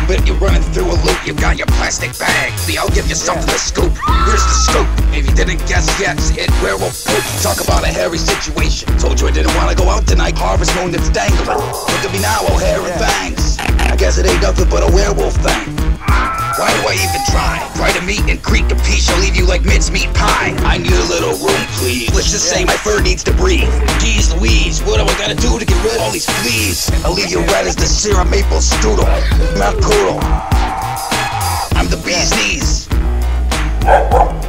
bit, you're running through a loop. You got your plastic bag. See, I'll give you something to scoop. Here's the scoop. If you didn't guess yet, it werewolf poop. Talk about a hairy situation. Told you I didn't want to go out tonight. Harvest moon that's dangling. Look at me now, all hair and fangs. I guess it ain't nothing but a werewolf thing. Why do I even try? Try to meet and creak a piece, I'll leave you like mincemeat pie. I need a little room, please. Let's just say my fur needs to breathe. Jeez Louise, what do I gotta do to get rid of all these fleas? I'll leave you red as the syrup maple strudel. Mount Poodle. I'm the bee's knees.